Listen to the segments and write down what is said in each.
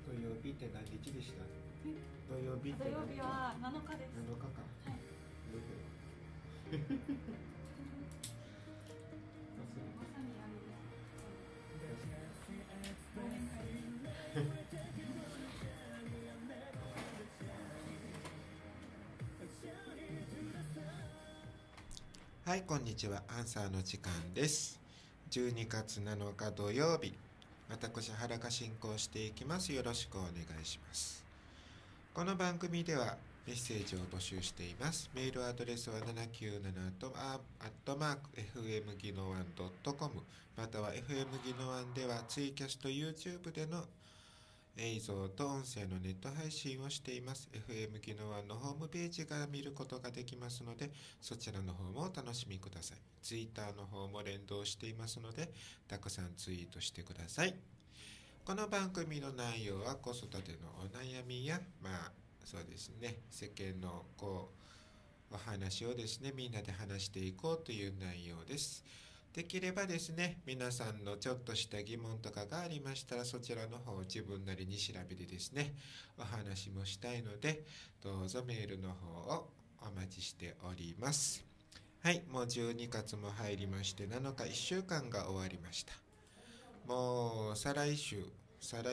土曜日って何日でした？土曜日って土曜日は7日です。 7日か。 はい。まさにあれです。 はい、こんにちは。アンサーの時間です。12月7日土曜日、私原が進行していきます。よろしくお願いします。この番組ではメッセージを募集しています。メールアドレスは797@fm ギノワン .com、 または FM ギノワンではツイキャスと YouTube での映像と音声のネット配信をしています。 FM ギノワンのホームページから見ることができますので、そちらの方もお楽しみください。 Twitter の方も連動していますので、たくさんツイートしてください。この番組の内容は子育てのお悩みや、そうですね、世間のお話をですね、みんなで話していこうという内容です。できればですね、皆さんのちょっとした疑問とかがありましたら、そちらの方を自分なりに調べてですね、お話もしたいので、どうぞメールの方をお待ちしております。はい、もう12月も入りまして7日、1週間が終わりました。もう再来週じゃ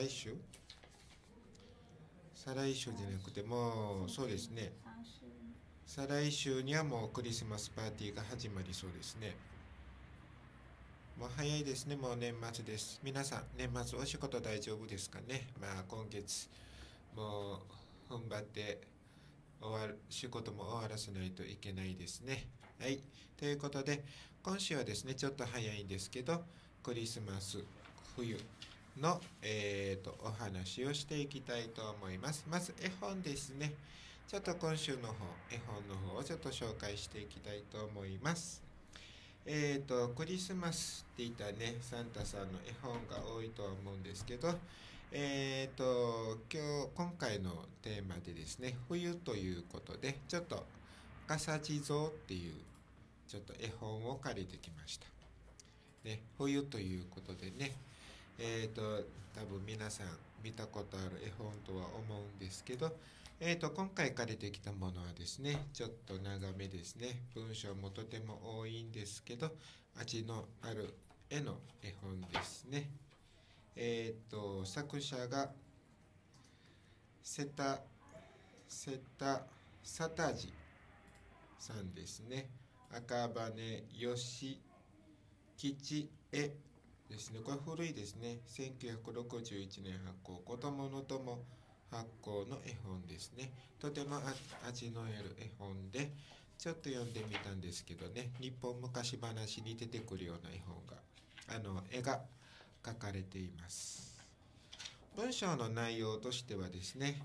なくて、もうそうですね、再来週にはもうクリスマスパーティーが始まりそうですね。もう早いですね。もう年末です。皆さん年末お仕事大丈夫ですかね。今月もう踏ん張って仕事も終わらせないといけないですね。はい、ということで今週はですね、ちょっと早いんですけど、クリスマス冬の、お話をしていきたいと思います。まず絵本ですね。ちょっと今週の絵本の方をちょっと紹介していきたいと思います。クリスマスって言ったらね、サンタさんの絵本が多いとは思うんですけど、今回のテーマでですね、冬ということで、ちょっと笠地蔵っていうちょっと絵本を借りてきました。ね、冬ということでね、多分皆さん見たことある絵本とは思うんですけど、今回借りてきたものはですね、ちょっと長めですね。文章もとても多いんですけど、味のある絵の絵本ですね。作者がサタジさんですね。赤羽義吉絵ですね。これ古いですね。1961年発行、子供の友発行の絵本ですね。とても味のある絵本で、ちょっと読んでみたんですけどね、日本昔話に出てくるような絵本が、絵が描かれています。文章の内容としてはですね、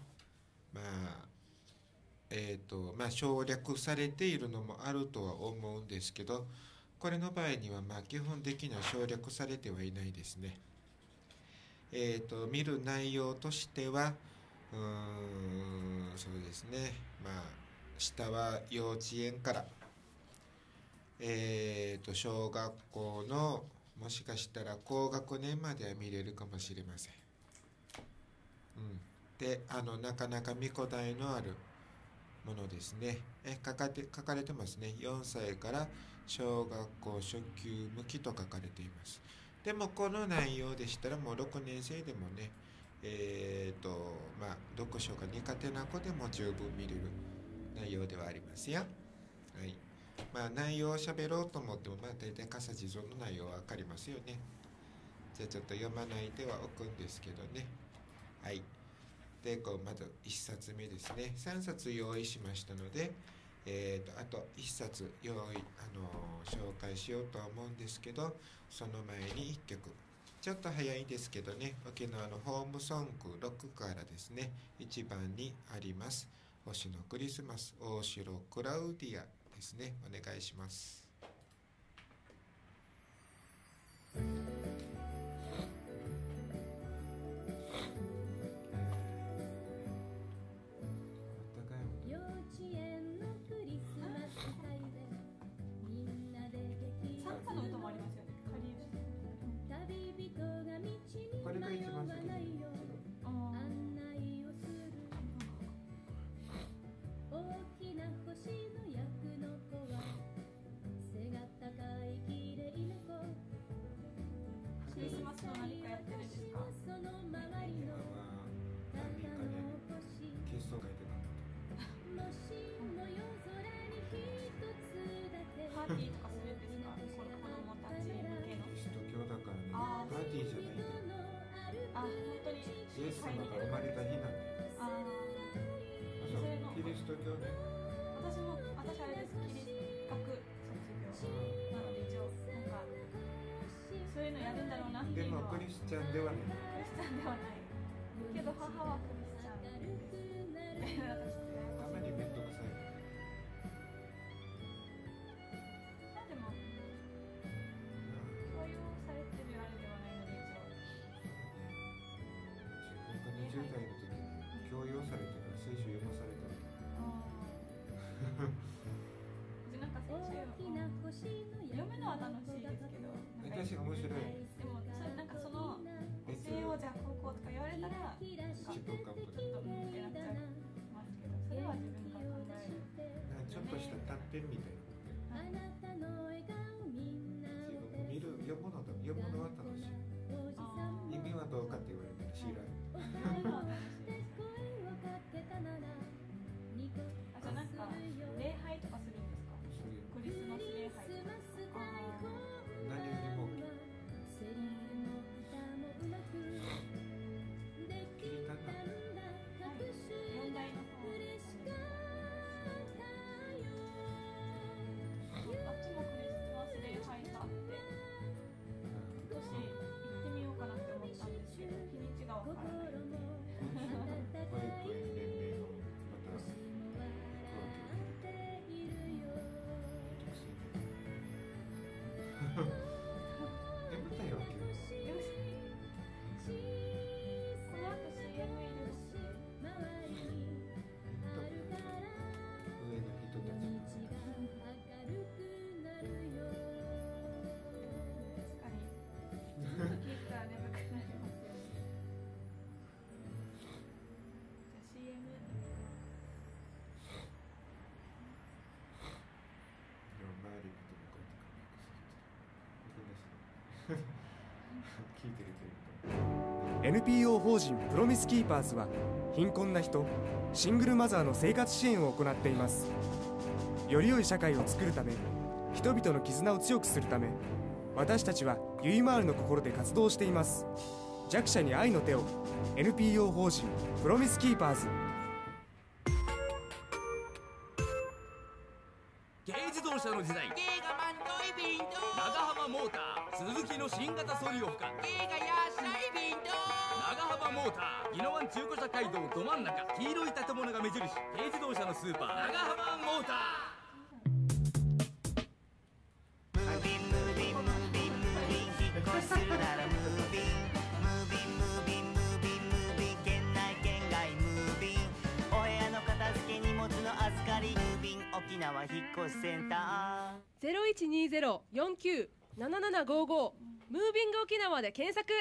省略されているのもあるとは思うんですけど、これの場合には基本的には省略されてはいないですね。見る内容としては、そうですね、下は幼稚園から、小学校のもしかしたら高学年までは見れるかもしれません。で、なかなか見応えのあるものですね。書かれてますね。4歳から小学校初級向きと書かれています。でもこの内容でしたらもう6年生でもね、読書が苦手な子でも十分見れる内容ではありますよ。はい。内容を喋ろうと思っても、大体笠地蔵の内容は分かりますよね。じゃあちょっと読まないではおくんですけどね。はい。で、まず1冊目ですね。3冊用意しましたので、あと1冊紹介しようとは思うんですけど、その前に1曲。ちょっと早いですけどね、沖縄のホームソング6からですね、1番にあります。星のクリスマス、大城クラウディアですね。お願いします。これが一番好き。 様が生まれた日なんで。 ああ、 そう、キリスト教ね。 私あれです、キリスト学卒業なので一応なんかそういうのやるんだろうなってでいうのは。 もクリスチャンではない。 クリスチャンではないけど母はクリスチャンですたまにめんどくさい。 でも強要されてるあれではないので一応。 自分が20代の時に強要されてから聖書読まされたの。 なんか聖書読むのは楽しいですけど、 私面白い。 でもなんかその教えをじゃあ高校とか言われたらちっとかぶちょっとってなっちゃいますけど、それは自分が考える。 ちょっとした短編みたいな。自分も読むのは楽しい。意味はどうかって言われたら知らない。 じゃあなんか礼拝とかするんですか？クリスマス礼拝とか。 何よりも聞いたんだ。 4代の方。あっちもクリスマス礼拝があって、今年行ってみようかなって思ったんですけど、日にちがわからない。 保育園連盟のまた眠たいわけよ。 この後 CM 入れます。 上の人たちが確かにずっと聞いたら眠くなりますよね。じゃあ CM。 でも周りの人もこうやって聞いてるけど NPO 法人プロミスキーパーズは貧困な人、シングルマザーの生活支援を行っています。より良い社会を作るため、人々の絆を強くするため、私たちはゆいまーるの心で活動しています。弱者に愛の手を。 NPO 法人プロミスキーパーズ。 軽自動車の時代、軽がマントイビンド、長浜モーター、鈴木の新型ソリオフか、軽が安いビンド、長浜モーター、宜野湾中古車街道ど真ん中、黄色い建物が目印、軽自動車のスーパー、長浜モーター。 ムービンムービンムービンムービン引っ越しするならムービンムービンムービンムービンムービン県内県外ムービンお部屋の片付け荷物の預かりムービン沖縄引っ越しセンター 0120-49-7755ムービング沖縄で検索。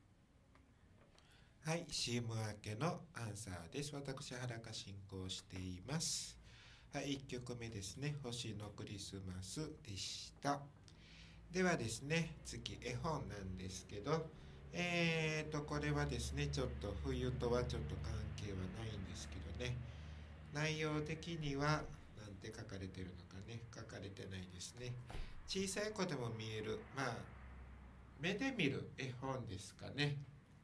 はい、CM 明けのアンサーです。私、原が進行しています。はい、1曲目ですね。星のクリスマスでした。ではですね、次、絵本なんですけど、これはですね、ちょっと冬とはちょっと関係はないんですけどね、内容的には、なんて書かれてるのかね、書かれてないですね。小さい子でも見える、目で見る絵本ですかね。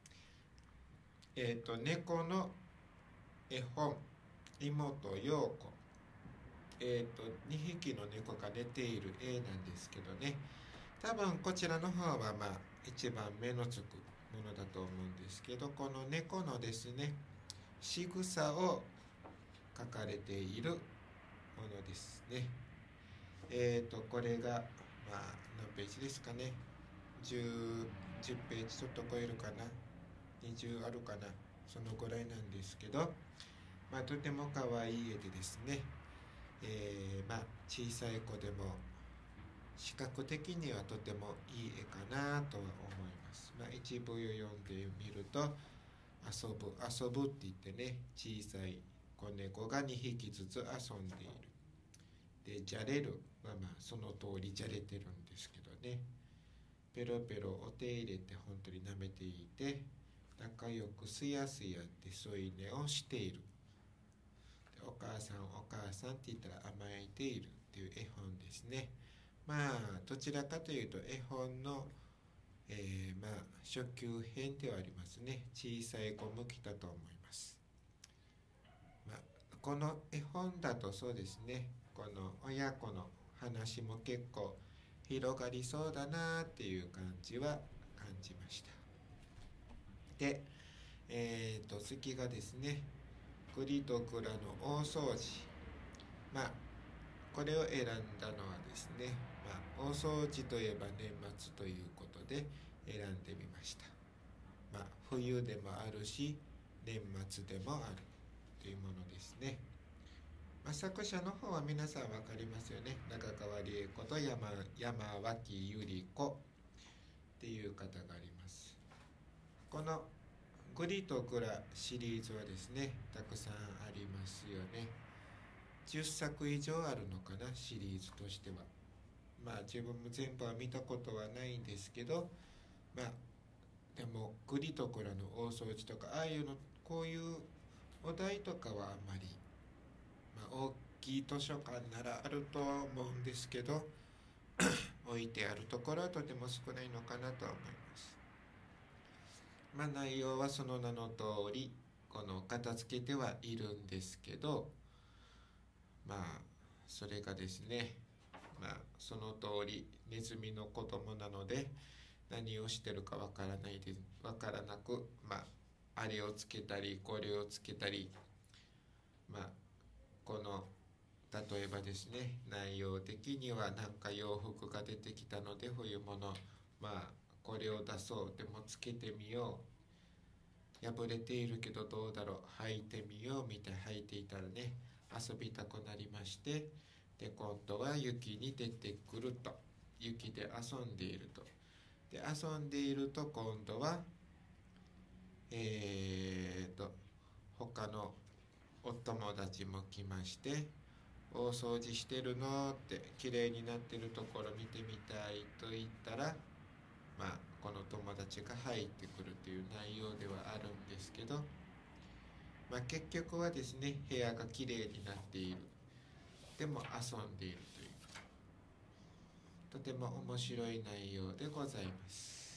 猫の絵本、妹陽子。2匹の猫が寝ている絵なんですけどね。多分こちらの方は一番目のつくものだと思うんですけど、この猫のですね、仕草を書かれているものですね。これが何ページですかね。10ページちょっと超えるかな。20あるかな、そのぐらいなんですけど、とても可愛い絵でですね、小さい子でも視覚的にはとてもいい絵かなとは思います。一部を読んでみると、遊ぶって言ってね、小さい子猫が2匹ずつ遊んでいる。で、じゃれるはその通りじゃれてるんですけどね、ペロペロお手入れて本当に舐めていて、仲良くすやすやって添い寝をしている。で、お母さんお母さんって言ったら甘えているっていう絵本ですね。どちらかというと絵本の、 初級編ではありますね。小さい子向きだと思います。この絵本だとそうですね、この親子の話も結構広がりそうだなっていう感じは感じました。で、次がですね、栗と蔵の大掃除。これを選んだのはですね、大掃除といえば年末ということで選んでみました。冬でもあるし、年末でもあるというものですね。作者の方は皆さん分かりますよね。中川理恵子と山脇百合子っていう方があります。この栗と蔵シリーズはですね、たくさんありますよね。10作以上あるのかな、シリーズとしては。自分も全部は見たことはないんですけど、でも栗と蔵の大掃除とか、ああいうの、こういうお題とかはあまり、大きい図書館ならあるとは思うんですけど置いてあるところはとても少ないのかなとは思います。内容はその名の通り、この片付けてはいるんですけど、それがですね、その通りネズミの子供なので何をしてるかわからなく、あれをつけたりこれをつけたり、この例えばですね、内容的にはなんか洋服が出てきたので冬物、これを出そう、でもつけてみよう、破れているけどどうだろう、履いてみようみたいな、履いていたらね遊びたくなりまして、で今度は雪に出てくると、雪で遊んでいると、で遊んでいると今度は他のお友達も来まして、大掃除してるのって、綺麗になってるところ見てみたいと言ったら、この友達が入ってくるという内容ではあるんですけど、結局はですね、部屋が綺麗になっている、でも遊んでいるという、とても面白い内容でございます。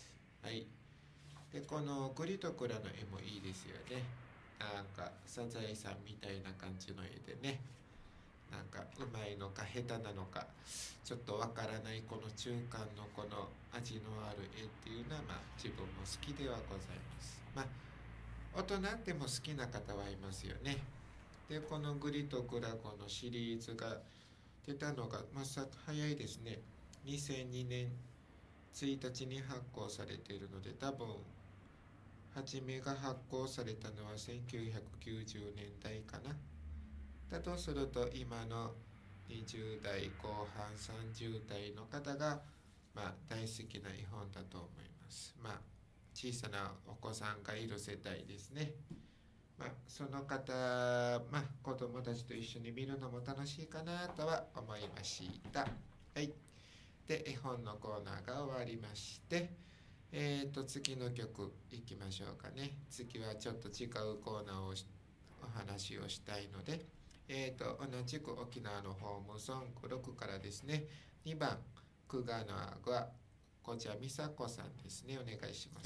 はい。でこの栗と蔵の絵もいいですよね。なんかサザエさんみたいな感じの絵でね、なんかうまいのか下手なのかちょっとわからない、この中間のこの味のある絵っていうのは、自分も好きではございます。大人でも好きな方はいますよね。でこのグリとグラゴのシリーズが出たのが早いですね。2002年1日に発行されているので、多分初めが発行されたのは1990年代かな。だとすると今の20代後半30代の方が、大好きな絵本だと思います。小さなお子さんがいる世帯ですね。その方、子供たちと一緒に見るのも楽しいかなとは思いました。はい。で、絵本のコーナーが終わりまして、次の曲いきましょうかね。次はちょっと違うコーナーをお話をしたいので、同じく沖縄のホームソング6からですね、2番、久我のあが、こちら美佐子さんですね。お願いします。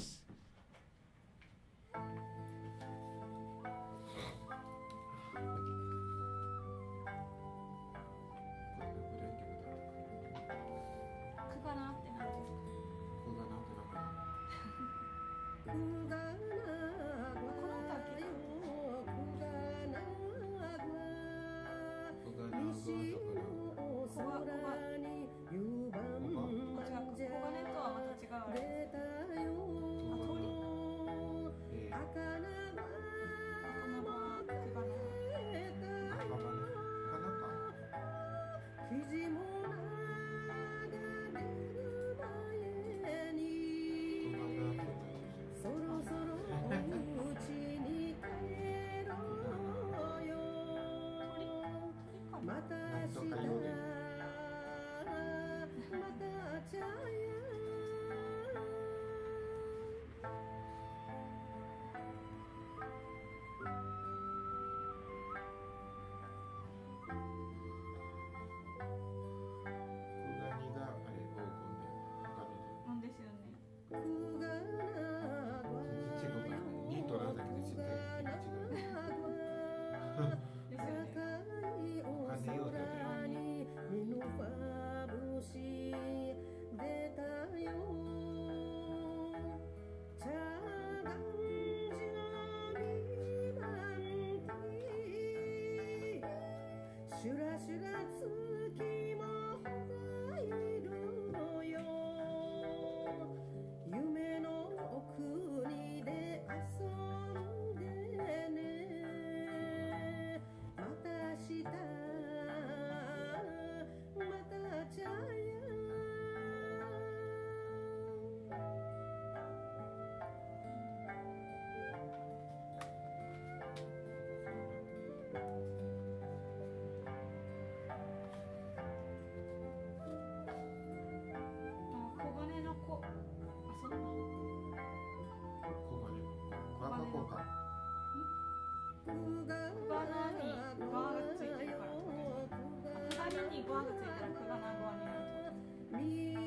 ガナにガーがついてるからってことですか。ガニにガーがついたらクガナゴアになるってこと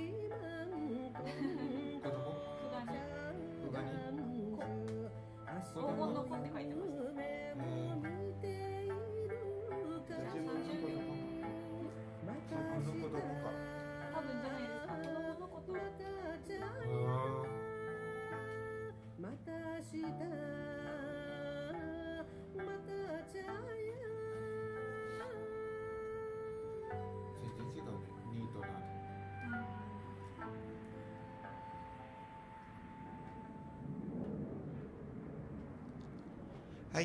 ですか。 子供クガニクガニ黄金の子って書いてました。 自分の子供か多分じゃないですか。子供のこと全然違うね。ニートな。はい、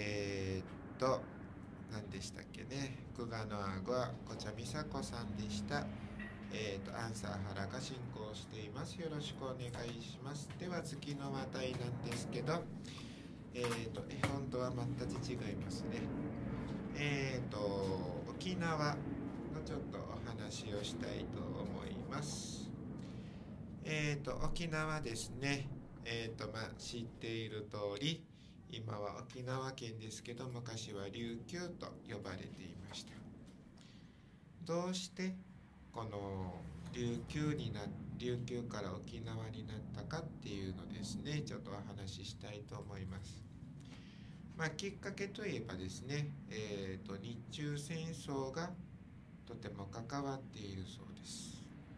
何でしたっけね。久我のあごはこちゃみさこさんでした。アンサー原が進行しています。よろしくお願いします。では次の話題なんですけど、絵本とは全く違いますね。沖縄のちょっとお話をしたいと思います。沖縄ですね。知っている通り、今は沖縄県ですけど、昔は琉球と呼ばれていました。どうしてこの琉球から沖縄になったかっていうのですね、ちょっとお話ししたいと思います。きっかけといえばですね、日中戦争がとても関わっているそうです。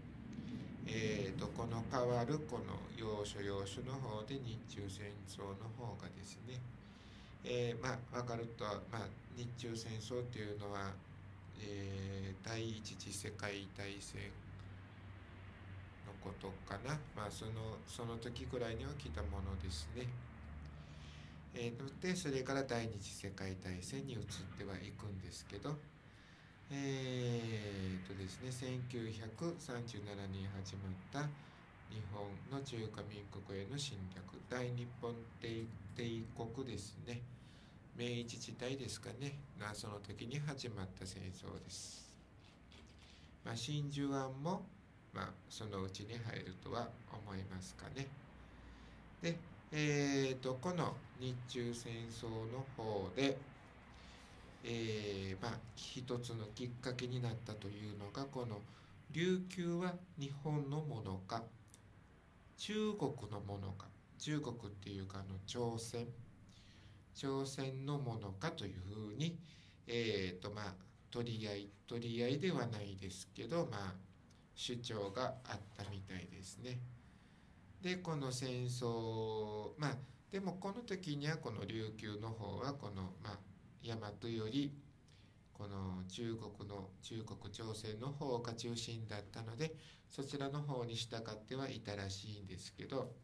この変わるこの要所要所の方で日中戦争の方がですね、分かると、日中戦争っていうのは、第一次世界大戦のことかな、その時ぐらいに起きたものですね。でそれから第二次世界大戦に移ってはいくんですけど、ですね、1937年に始まった日本の中華民国への侵略、大日本帝国ですね、明治時代ですかね、その時に始まった戦争です。真珠湾も、そのうちに入るとは思いますかね。で、この日中戦争の方で、一つのきっかけになったというのが、この琉球は日本のものか中国のものか、中国っていうか朝鮮のものかというふうに、取り合いではないですけど、主張があったみたいですね。でこの戦争、でもこの時にはこの琉球の方はこの大和よりこの中国朝鮮の方が中心だったので、そちらの方に従ってはいたらしいんですけど、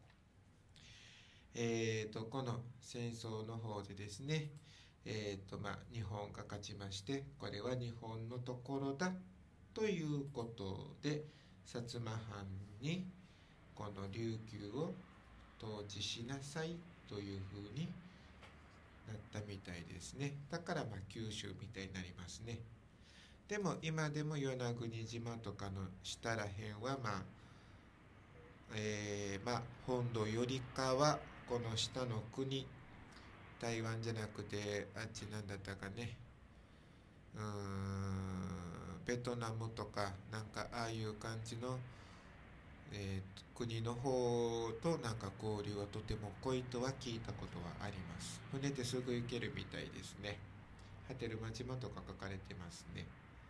この戦争の方でですね、日本が勝ちまして、これは日本のところだということで、薩摩藩にこの琉球を統治しなさいというふうになったみたいですね。だから九州みたいになりますね。でも今でも与那国島とかの下らへんは本土よりかはこの下の国、台湾じゃなくてあっちなんだったかね、ベトナムとかなんかああいう感じの、国の方と交流はとても濃いとは聞いたことはあります。船ですぐ行けるみたいですね。波照間島とか書かれてますね。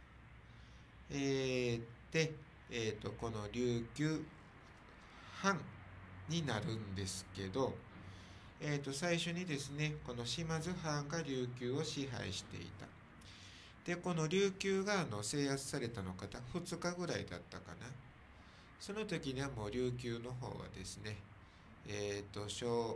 で、この琉球藩になるんですけど、最初にですね、この島津藩が琉球を支配していた。でこの琉球が制圧されたのが2日ぐらいだったかな。その時にはもう琉球の方はですね、小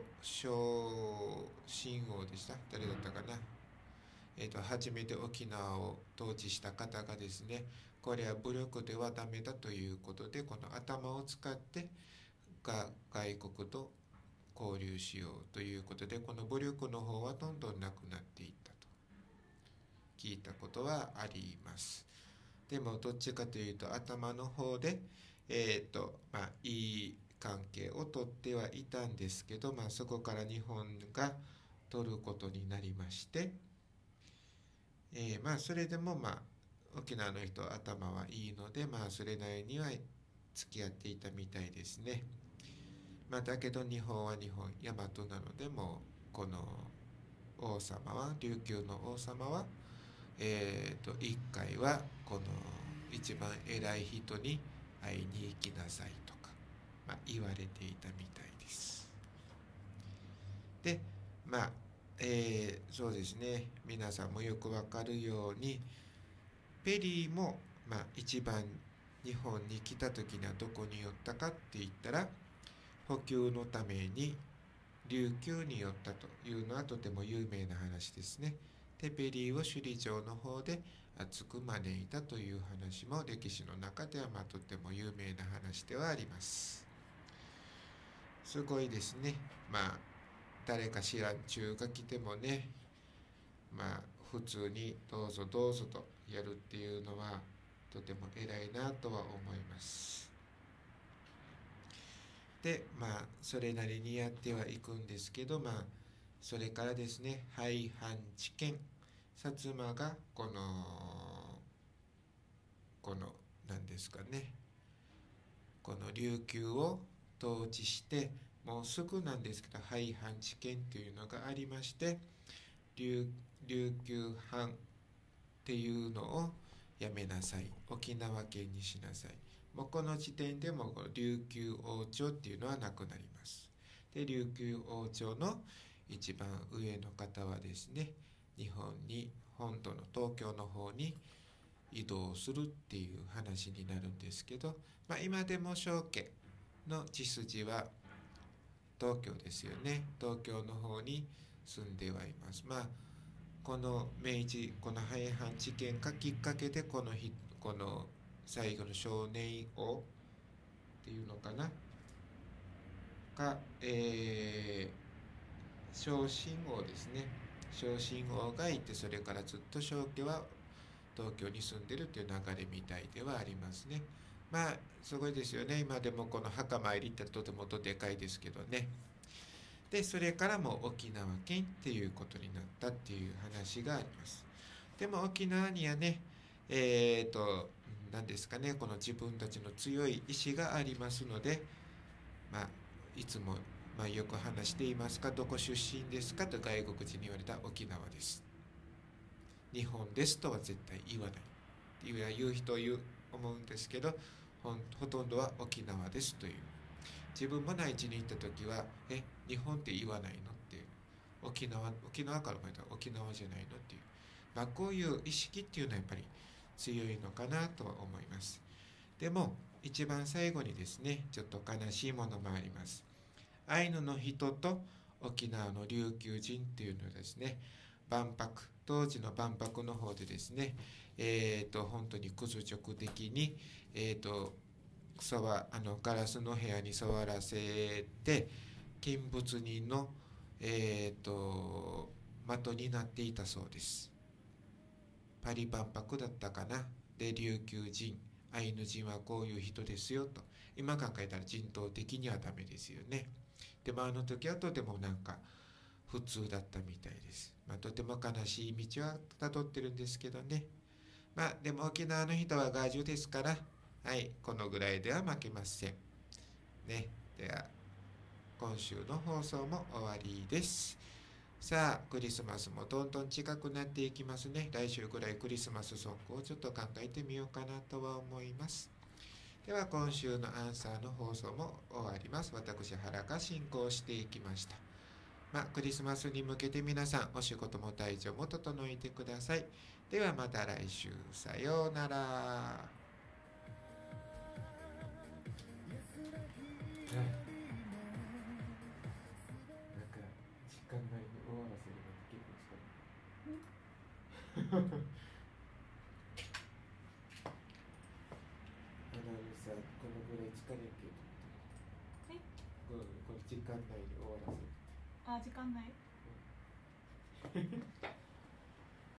新王でした、誰だったかな、初めて沖縄を統治した方がですね、これは武力ではダメだということで、この頭を使って外国と交流しようということで、この武力の方はどんどんなくなっていったと聞いたことはあります。でもどっちかというと頭の方でいい関係をとってはいたんですけど、そこから日本が取ることになりまして、まあそれでもまあ沖縄の人頭はいいので、まあそれなりには付き合っていたみたいですね。まあだけど日本は日本、大和なので、もうこの王様は、琉球の王様は一回はこの一番偉い人に会いに行きなさいとか、まあ、言われていたみたいです。でまあそうですね、皆さんもよくわかるようにペリーも、まあ、一番日本に来た時にはどこに寄ったかって言ったら、補給のために琉球に寄ったというのはとても有名な話ですね。でペリーを首里城の方で厚く招いたという話も歴史の中ではまあとても有名な話ではあります。すごいですね。まあ誰か知らん中が来てもね、まあ普通にどうぞどうぞとやるっていうのはとても偉いなとは思います。でまあそれなりにやってはいくんですけど、まあそれからですね、廃藩置県、薩摩がこの何ですかね、この琉球を統治して、もうすぐなんですけど廃藩置県というのがありまして、琉球藩っていうのをやめなさい、沖縄県にしなさい。もうこの時点でも琉球王朝っていうのはなくなります。で琉球王朝の一番上の方はですね、日本に本土の東京の方に移動するっていう話になるんですけど、まあ、今でも正家の血筋は東京ですよね。東京の方に住んではいます。まあこの明治、この廃藩置県がきっかけでこの最後の少年王っていうのかなが、昇進王ですね。昇進王がいて、それからずっと正家は東京に住んでるっていう流れみたいではありますね。まあすごいですよね。今でもこの墓参りってとてもでかいですけどね。でそれからも沖縄県っていうことになったっていう話があります。でも沖縄にはね、何ですかね、この自分たちの強い意志がありますので、まあいつもまあよく話していますが、どこ出身ですかと外国人に言われたら沖縄です。日本ですとは絶対言わない。言う人思うんですけど、ほとんどは沖縄ですという。自分も内地に行った時は、日本って言わないのっていう。沖縄から生まれたら沖縄じゃないのっていう。まあこういう意識っていうのはやっぱり強いのかなとは思います。でも一番最後にですね、ちょっと悲しいものもあります。アイヌの人と沖縄の琉球人っていうのはですね、当時の万博の方でですね、本当に屈辱的に、ガラスの部屋に座らせて、見物人の、的になっていたそうです。パリ万博だったかな。で琉球人、アイヌ人はこういう人ですよと。今考えたら人道的にはダメですよね。でもあの時はとてもなんか普通だったみたいです。まあ、とても悲しい道はたどってるんですけどね。まあでも沖縄の人はガジュですから、はい、このぐらいでは負けません。ね、では今週の放送も終わりです。さあクリスマスもどんどん近くなっていきますね。来週ぐらいクリスマスソングをちょっと考えてみようかなとは思います。では今週のアンサーの放送も終わります。私原が進行していきました。クリスマスに向けて皆さんお仕事も体調も整えてください。ではまた来週、さようなら。なんか時間内に終わらせるのって結構近い。アナウンサーこのぐらい疲れるけど、この時間内に終わらせる。 あ、時間ない。